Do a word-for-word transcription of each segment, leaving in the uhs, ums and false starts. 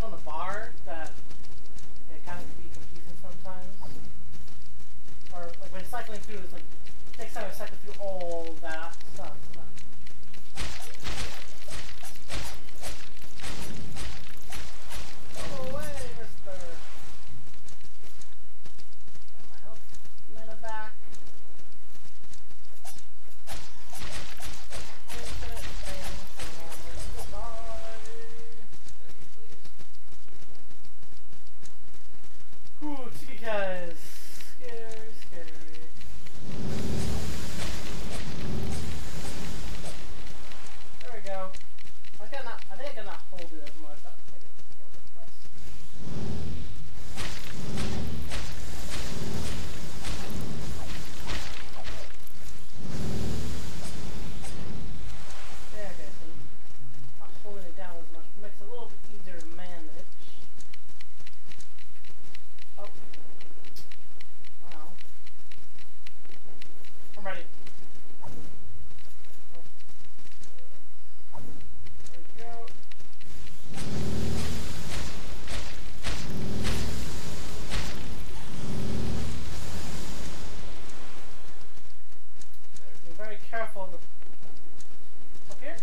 much on the bar that it kind of can be confusing sometimes. Or like when cycling through, it's like next time I cycle through all that stuff. Go away, mister. Got my health mana back. Infinite pain for goodbye. Ooh, Tiki guys. Scary, scary. There we go. I cannot. I think I cannot hold it as much. I'll make it a little bit less. Yeah, okay, so not holding it down as much. Makes it a little bit easier to manage. Oh. Wow. I'm ready. Oh. There we go. Be very careful of the up here.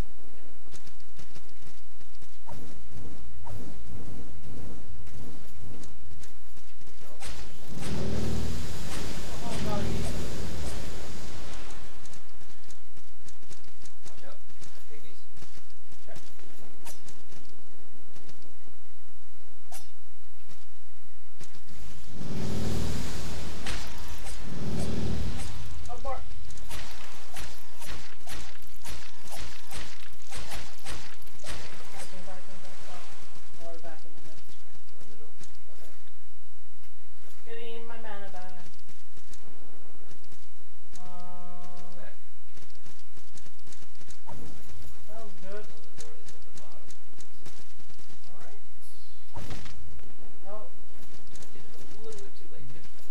Oh, buddy. Watch out. Pygmies. Okay. One more. Backing, backing, back up. Or backing in there. Go in the middle. Okay. Getting my mana back. Um, Back. sounds good. No, the door is at the bottom. Alright. Oh, Did it a little bit too late.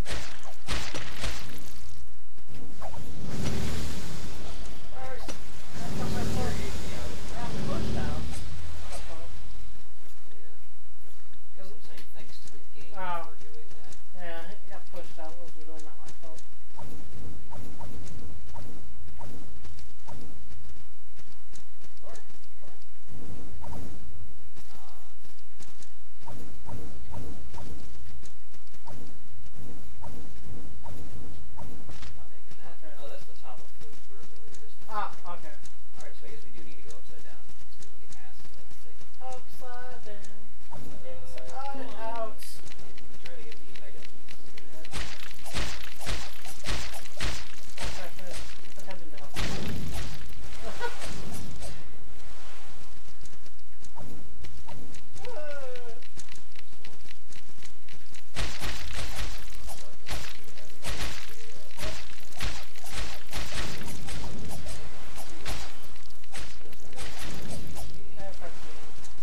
alright. That's not my fault. I have to push down. Not my fault. Yeah. Guess I'm saying thanks to the game Oh. for doing that. Yeah, I got pushed out. It was really not my fault. Sorry? Sorry? Not making that. Okay. Oh, that's the top of the room that we were just in. Ah, okay. Alright, so I guess we do need to go upside down so we can get past the thing. Upside down. Inside out. I'm trying to get the item. Okay, finish. Attempting to help. Yeah, practically.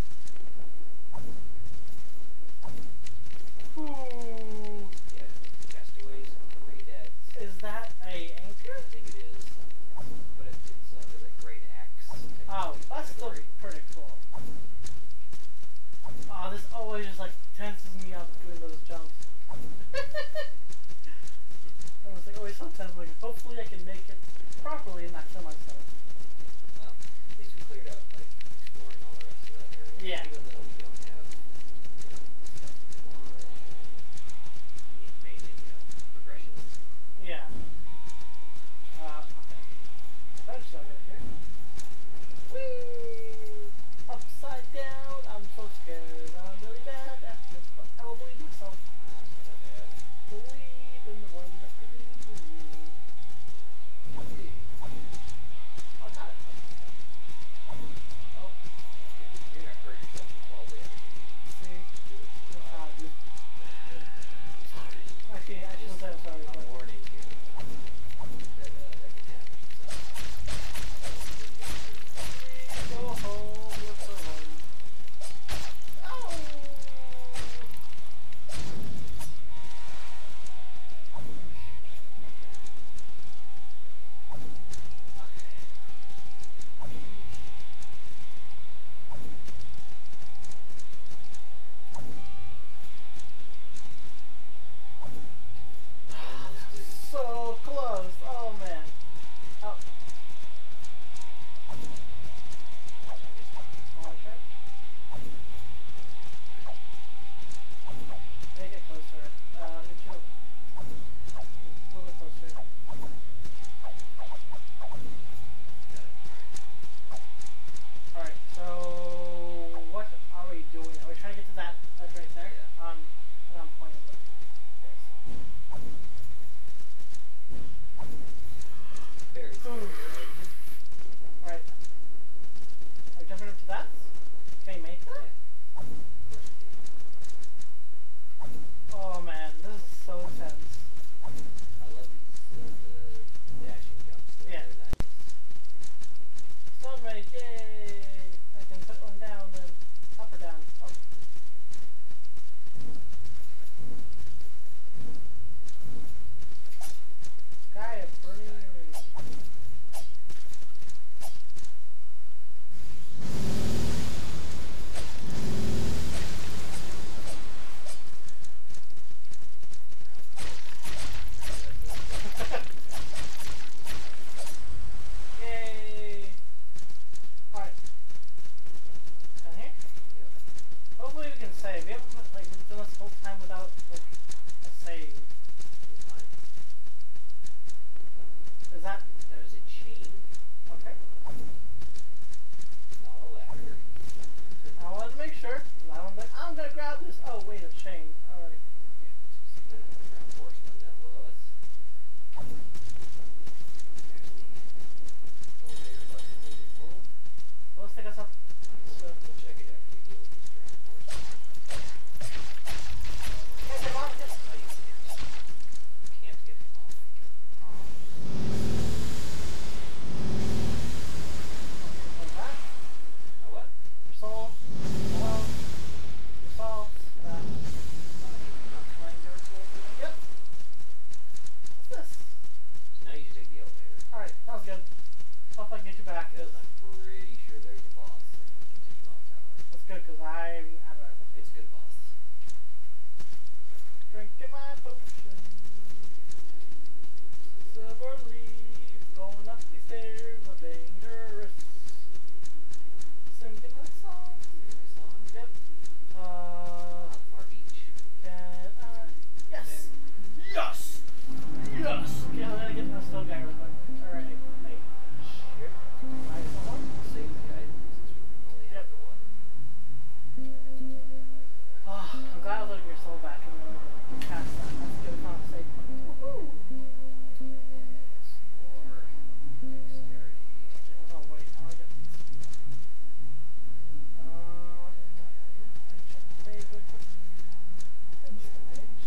Ooh. Yeah, Castaways, Grey Dead. Is that a anchor? I think it is, but it, it's under the Great Axe. Oh, that's still category. pretty cool. Oh, this always just like tenses me up doing those jumps. I was like always so tense, like hopefully I can make it properly and not kill myself. Well, at least we cleared out, like, exploring all the rest of that area. Yeah. Even though we don't have, you know, stuff to climb, mainly, you know, progressions. Yeah. Uh, okay. Eventually I'll get here. Whee! Upside down. I'm so scared. I'm really bad at this, but I will believe myself. Ah, it's not that bad. Believe in the one that believes in you. That's... Can you make that? Yeah. Of course you can. Oh man, this is so tense. I love these, uh, the dashing jumps. They're, Yeah. they're nice. Sunray, yay! I can put one down then. Up or down? Up. Sky of burning rain. Yay! Alright. Down here? Yep. Hopefully we can save. We haven't like done this whole time without like a save. You're fine. Is that That is a chain, okay? not a ladder. I wanted to make sure. 'Cause I don't think I'm gonna grab this. Oh wait, a chain. Alright. Yeah, so see the ground porcelain down below us? There's the elevator button we can pull. So let's take us up. So, We'll check it after we deal with this ground porcelain. okay, come on, just. Oh, you can't. You can't get him off. Like that. Now what? Your soul. Hello. Your soul. That. Not playing Dark Souls again? Yep. What's this? So now you just take the elevator. Alright, sounds good. Hope I can get you back. Because I'm pretty sure there's a boss if we continue off that way. That's good because I'm out of It's a good boss. drinking my potion. Silver leaf going up these stairs are dangerous. Singing my song. Sing my song. Yep. Uh, Ah, the far beach. can I? Yes. Yes. Yes. Okay, I'm gonna get my slow guy real quick. All right, mate. Here. Nice one. We'll save the guide since we only have Yep. the one. Oh, I'm glad I was letting your soul back and we were past that. That's good. Kind of safe. Woohoo. Yes, more dexterity. Okay, hold on, wait. I wanna get these. Uh, I check the mage real quick. There's the mage.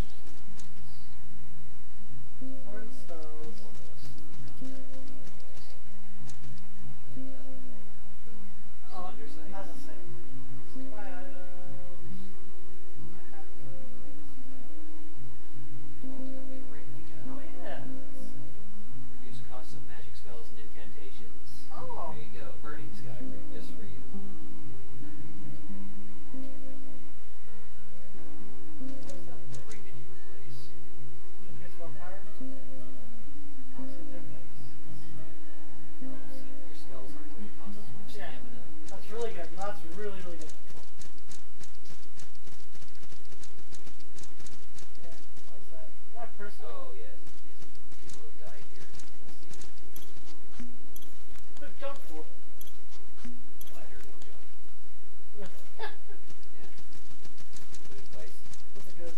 Learn spells. One of us Oh, Cylinder sight. that's the same. Supply items. I have those. Oh, it's got me right again. Oh yeah. Reduce cost of magic spells and incantations. Oh. There you go. Burning Sky Ring just for you. What's that? What ring did you replace? Increase willpower. What's the difference? Oh, see, your spells aren't going to cost as much Yeah. stamina. That's really good. No, that's really, really good. Cool. Yeah. What's that? That person? Oh, yeah. These people have died here. Let's see. Quick jump for. Ladder, don't jump. Yeah. Good advice. That's a good.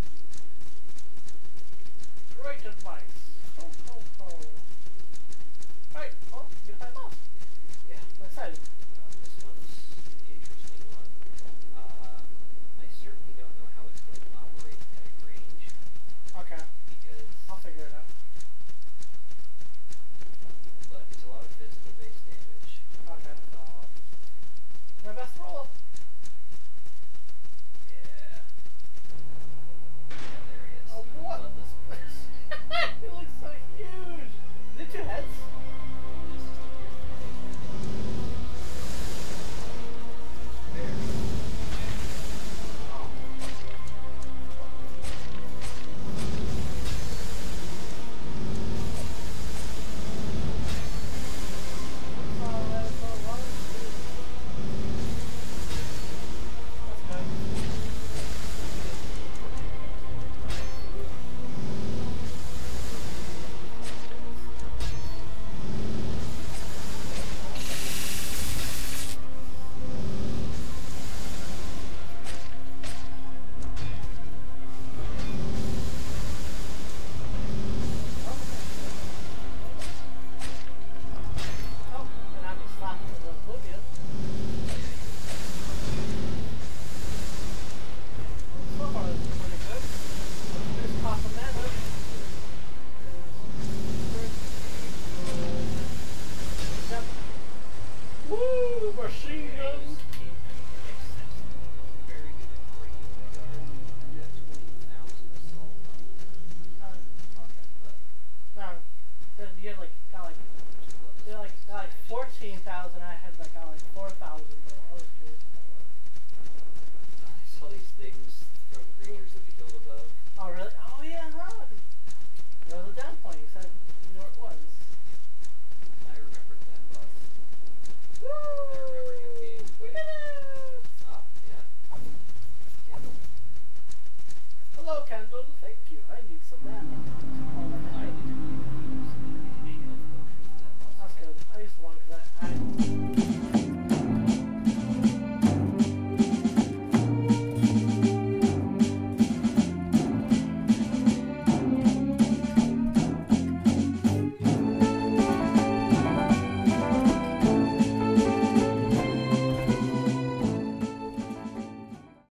Great advice. Ho ho ho. Alright, well, you gotta find a boss. Yeah. I'm excited. Uh, this one's an interesting one. Uh, I certainly don't know how it's going to operate at range Okay, because, I'll figure it out. but it's a lot of physical based damage. Okay, so my best roll.